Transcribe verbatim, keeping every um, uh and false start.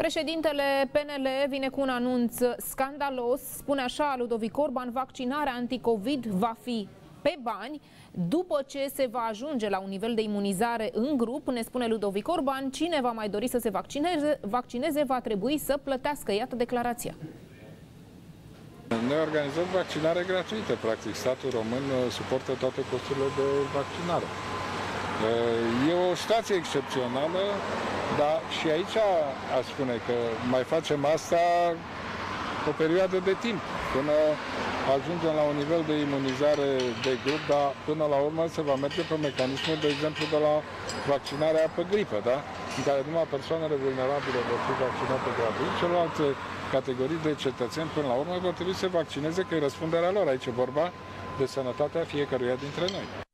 Președintele P N L vine cu un anunț scandalos. Spune așa Ludovic Orban: vaccinarea anticovid va fi pe bani. După ce se va ajunge la un nivel de imunizare în grup, ne spune Ludovic Orban, cine va mai dori să se vaccineze, vaccineze va trebui să plătească. Iată declarația. Noi organizăm vaccinare gratuită, practic. Statul român suportă toate costurile de vaccinare. E o situație excepțională, dar și aici aș spune că mai facem asta o perioadă de timp, până ajungem la un nivel de imunizare de grup, dar până la urmă se va merge pe mecanismul, de exemplu, de la vaccinarea pe gripă, da? În care numai persoanele vulnerabile vor fi vaccinate gratuit, celelalte categorii de cetățeni, până la urmă, vor trebui să se vaccineze, că e răspunderea lor. Aici e vorba de sănătatea fiecăruia dintre noi.